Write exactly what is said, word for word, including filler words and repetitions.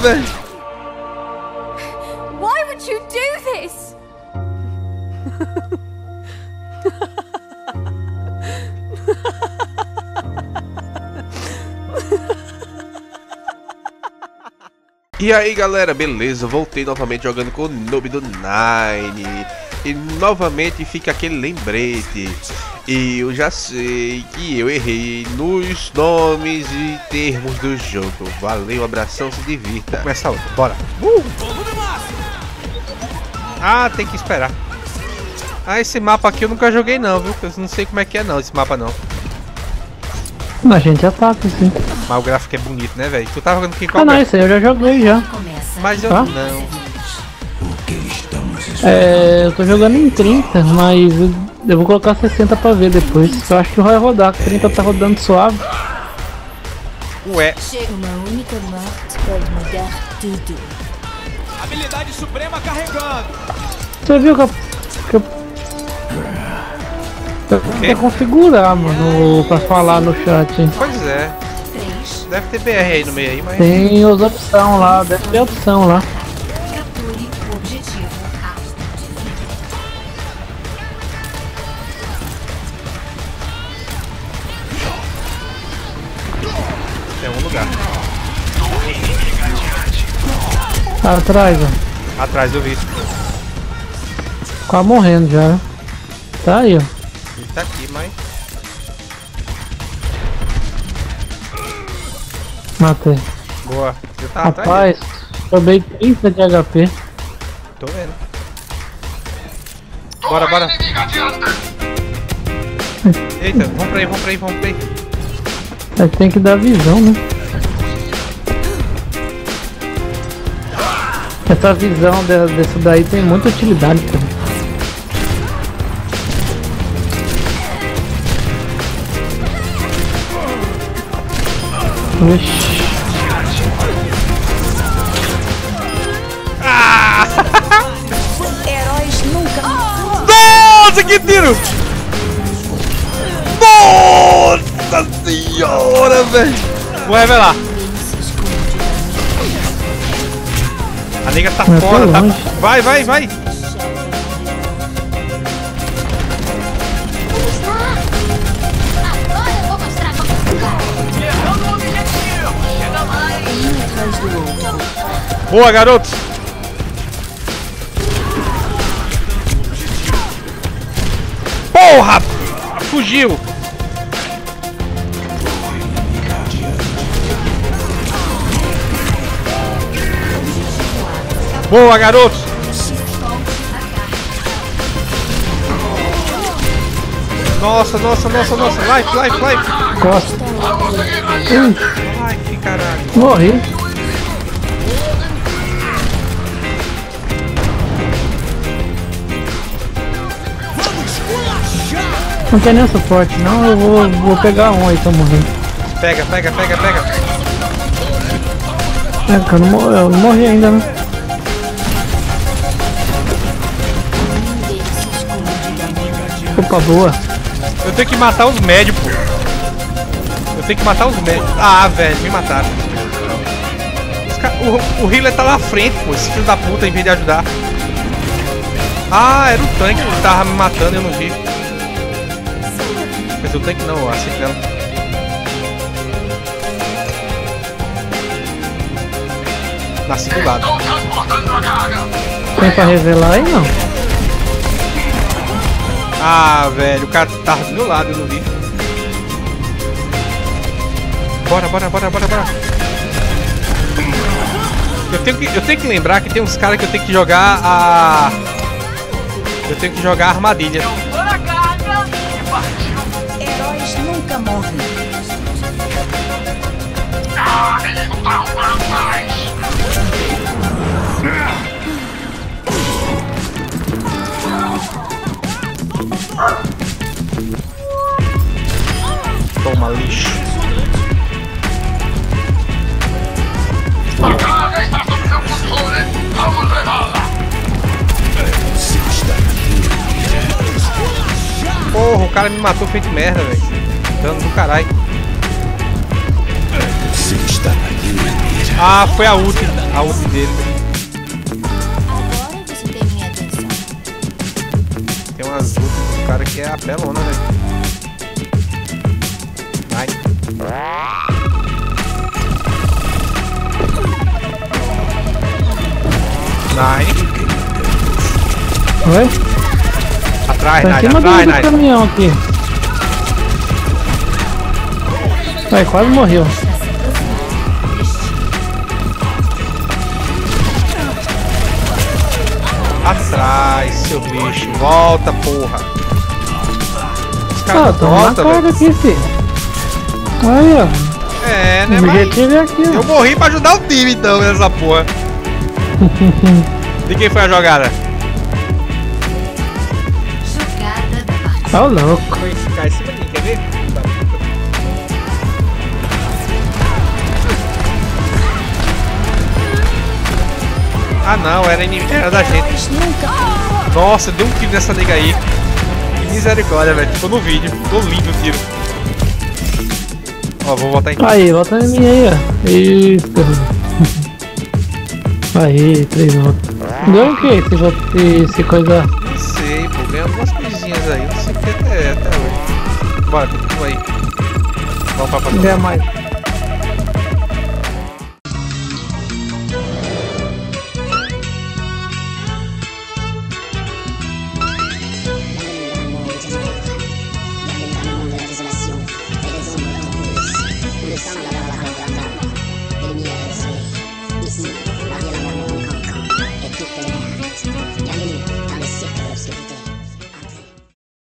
velho. Why would you do this? E aí galera, beleza? Voltei novamente jogando com o Noob do Nine. E novamente fica aquele lembrete. E eu já sei que eu errei nos nomes e termos do jogo. Valeu, abração, se divirta. Vou começar outro, bora. Uh! Ah, tem que esperar. Ah, esse mapa aqui eu nunca joguei não, viu? Eu não sei como é que é não, esse mapa não. A gente ataca, sim. Mas o gráfico é bonito, né, velho? Tu tá jogando aqui em qual Ah, não, gráfico? isso aí eu já joguei já. Mas eu Ah? não. É, eu tô jogando em trinta, mas eu, eu vou colocar sessenta pra ver depois. Eu acho que vai rodar, trinta tá rodando suave. Ué. Uma única morte pode mudar tudo. Habilidade suprema carregando. Você viu que eu... Que eu... Tem que configurar, mano, pra falar no chat. Pois é. Deve ter B R aí no meio aí, mas... Tem as opções lá, deve ter opção lá. Capture o objetivo. Tem um lugar. Atrás, ó. Atrás eu vi. Quase morrendo já, né? Tá aí, ó. Ele tá aqui, mas... Matei. Boa. Você tá atrás? Rapaz, tomei trinta de H P. Tô vendo. Bora, bora. Eita, vamos pra aí, vamos pra aí, vamos pra aí. Mas tem que dar visão, né? Essa visão de, desse daí tem muita utilidade, cara. Ixi. Ah! Heróis nunca. Nossa, que tiro! Nossa senhora, velho! Vou revelar. A nega tá Mas fora, tá tá? longe. Vai, vai, vai! Agora eu vou mostrar como. Errando o objetivo. Chega mais. Um atrás do outro. Boa, garotos! Porra! Fugiu! Boa, garotos! Nossa, nossa, nossa, nossa! Life, life, life! Costa. Ui, Ai, que caralho! morri. Não tem nem suporte não, eu vou, vou pegar um aí, tô morrendo. Pega, pega, pega, pega! É, cara, eu não, mor- eu não morri ainda, né? Opa, boa. Eu tenho que matar os médicos. Eu tenho que matar os médicos. Ah, velho, me mataram. Os ca- O, o healer tá lá na frente, pô. Esse filho da puta, em vez de ajudar. Ah, era o tanque que tava me matando, eu não vi. Mas o tanque não, a sentinela. Nasci do lado. Tem pra revelar aí não? Ah, velho, o cara tava do meu lado, eu não vi. Bora, bora, bora, bora, bora. Eu tenho que, eu tenho que lembrar que tem uns caras que eu tenho que jogar a... Eu tenho que jogar a armadilha. Tô na carga e partiu. Heróis nunca morrem. Ah, eles não estão para mais. Toma, lixo. A carga está sob seu controle. Vamos levá-la. Porra, o cara me matou feito merda, velho. Dano do caralho. Ah, foi a última. A ult dele. Agora você tem minha atenção. Tem umas lutas dos caras que é apelona, velho. Vai. Nine. Oi? Atrás, Tá em Nine, cima do, atrás, do Nine. caminhão aqui. Vai, quase morreu. Atrás, seu bicho. Volta, porra. Os Ah, caras tô na voltam, cara velho. aqui, filho. Aí, ó. É, né, O mas... objetivo é aqui, Eu ó. morri pra ajudar o time, então, nessa porra. De quem foi a jogada? Jogada da partida. Tá louco. Foi ficar em cima de mim, quer ver? Ah não, era, inim... era da gente. Heróis nunca. Nossa, deu um tiro nessa nega aí. Que misericórdia, velho. Ficou no vídeo. Ficou lindo o tiro. Ó, vou botar em... Aí, volta em mim aí, ó. Isso. Aí, três votos. Ganhou o que esse voto? Esse coisa. Não sei, pô. Ganhou algumas coisinhas aí. Não sei o que até, até hoje. Bora, continua aí. Vamos pra próxima. Ganha mais.